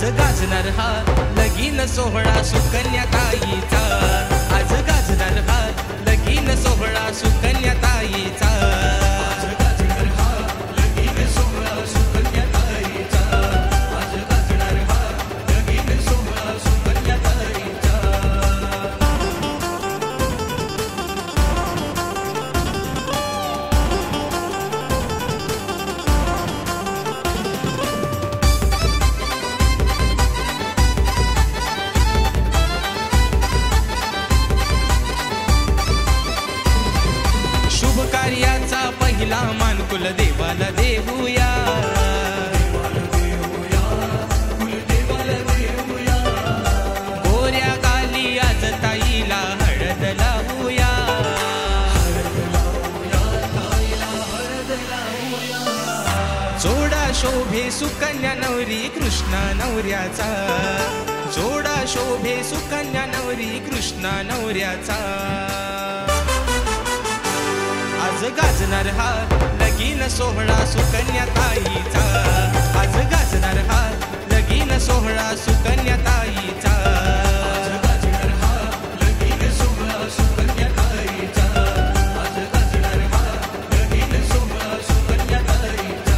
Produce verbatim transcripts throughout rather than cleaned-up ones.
गाजणार हा लगीन सोहळा सुकन्याताईचा, आज गाजणार हा लगीन सोहळा सुकन्याताईचा, आज गाजणार हा लगीन सोहळा सुकन्याताईचा, आज गाजणार हा लगीन सोहळा सुकन्याताईचा। शुभ कार्याचा पहिला मान कुलदेवाला देऊया, गोऱ्या गाली आज ताईला हळद लावूया, जोडा शोभे सुकन्या नवरी कृष्णा नवऱ्याचा, जोडा शोभे सुकन्या नवरी कृष्णा नवऱ्याचा, आज गाजणार हा लगीन सोहळा सुकन्याताईचा, आज गाजणार हा लगीन सोहळा सुकन्याताईचा, आज गाजणार हा लगीन सोहळा सुकन्याताईचा, आज गाजणार हा लगीन सोहळा सुकन्याताईचा।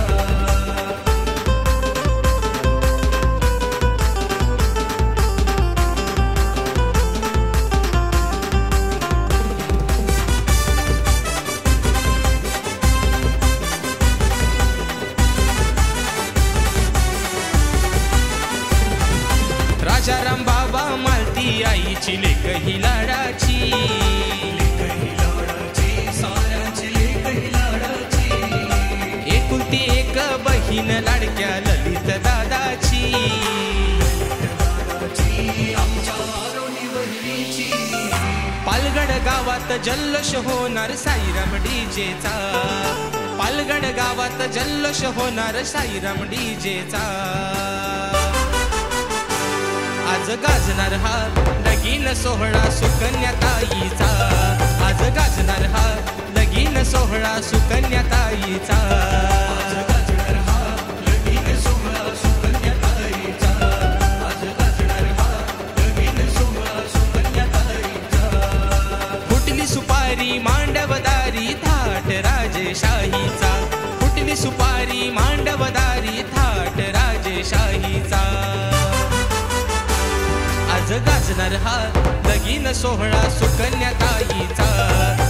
राजाराम बाबा मालती आईची लेक ही लाडाची, लेक ही लाडाची, साऱ्यांची लेक ही लाडाची, एकुलती एक बहीण लाडक्या ललित दादाची, आमच्या आरोही बहिणीची, पालगड गावात जल्लोष होणार साईराम डीजेचा, पालगड गावात जल्लोष होणार साईराम डीजेचा, आज गाजणार हा लगीन सोहळा सुकन्याताईचा, आज गाजणार हा लगीन सोहळा सुकन्याताईचा, आज गाजणार हा लगीन सोहळा सुकन्याताईचा, आज गाजणार हा लगीन सोहळा सुकन्याताईचा। फुटली सुपारी मांडवदारी थाट राजेशाहीचा, फुटली सुपारी मांडवदारी थाट राजेशाहीचा, आज गाजणार हा लगीन सोहळा सुकन्याताईचा,